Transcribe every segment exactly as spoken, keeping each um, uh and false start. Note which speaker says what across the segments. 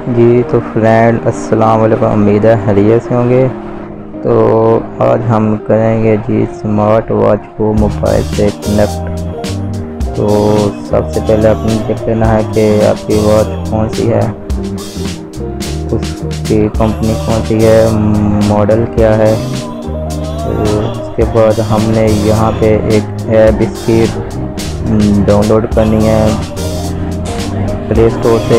Speaker 1: जी तो फ्रेंड अस्सलाम वालेकुम, उम्मीद है खैरियत से होंगे। तो आज हम करेंगे जी स्मार्ट वॉच को मोबाइल से कनेक्ट। तो सबसे पहले अपने देख लेना है कि आपकी वॉच कौन सी है, उसकी कंपनी कौन सी है, मॉडल क्या है। तो उसके बाद हमने यहाँ पे एक ऐप इसकी डाउनलोड करनी है प्ले स्टोर से।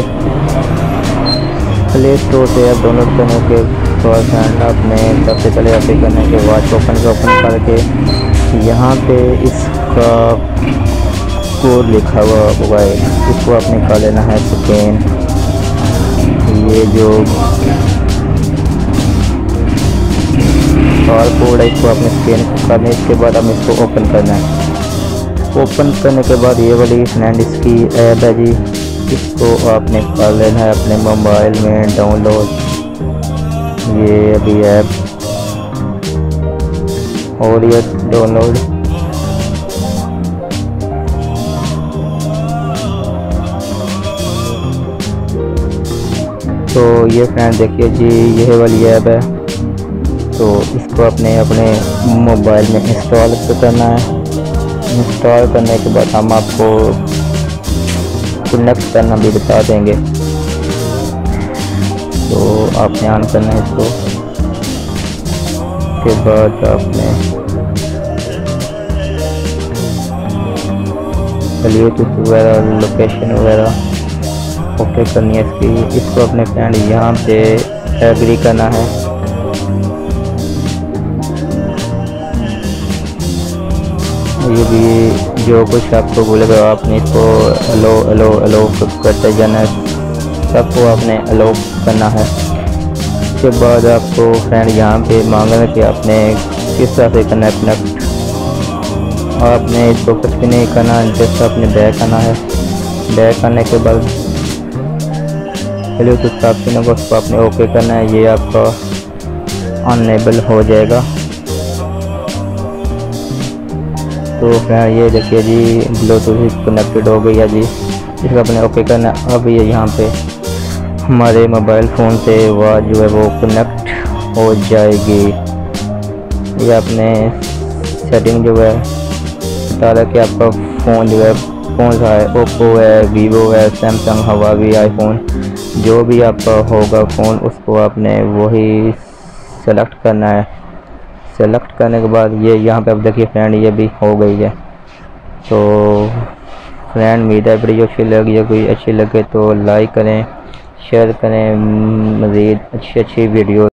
Speaker 1: प्ले स्टोर से ऐप डाउनलोड करने के बाद आपने सबसे पहले ऐसे करने के वॉच ओपन को ओपन करके यहाँ पे इसका कोड लिखा हुआ होगा, इसको आपने कर लेना है स्कैन। ये जो बार कोड है इसको आपने स्कैन करना है। इसके बाद हमें इसको ओपन करना है। ओपन करने के बाद ये वाली फ्रेंड इसकी ऐप है जी, इसको आपने कर लेना है अपने मोबाइल में डाउनलोड। ये अभी ऐप और ये डाउनलोड। तो ये फ्रेंड देखिए जी, यह वाली ऐप है। तो इसको आपने अपने मोबाइल में इंस्टॉल करना है। इंस्टॉल करने के बाद हम आपको कनेक्ट करना भी बता देंगे। तो आपने ऑन करना है इसको। के बाद आपने ब्लूटूथ वगैरह लोकेशन वगैरह ओके करनी है इसकी। इसको अपने फ्रेंड यहाँ पे एग्री करना है। ये भी जो कुछ आपको बोलेगा आपने इसको अलो अलो अलो करते जाना है, सबको आपने अलो करना है। उसके बाद आपको फ्रेंड यहाँ पे मांगना है कि आपने किस तरह से करना है कनेक्ट। आपने इसको कुछ भी नहीं करना, जैसे अपने बैक आना है। बैक आने के बाद ब्लूटूथ ऑप्शन को उसको आपने ओके करना है। ये आपका अनेबल हो जाएगा। तो फ्रेंड ये देखिए जी, ब्लूटूथ कनेक्टेड हो गई है जी। इसको अपने ओके करना। अब ये यहाँ पे हमारे मोबाइल फ़ोन से वॉच जो है वो कनेक्ट हो जाएगी। ये अपने सेटिंग जो है बता रहा कि आपका फ़ोन जो है कौन सा है, ओप्पो है, वीवो है, सैमसंग, हवावी, आईफोन, जो भी आपका होगा फ़ोन उसको आपने वही सेलेक्ट करना है। सेलेक्ट करने के बाद ये यहाँ पे अब देखिए फ्रेंड ये भी हो गई है। तो फ्रेंड उम्मीद है वीडियो अच्छी लगी है, कोई अच्छी लगे तो लाइक करें, शेयर करें। मज़ीद अच्छी अच्छी वीडियो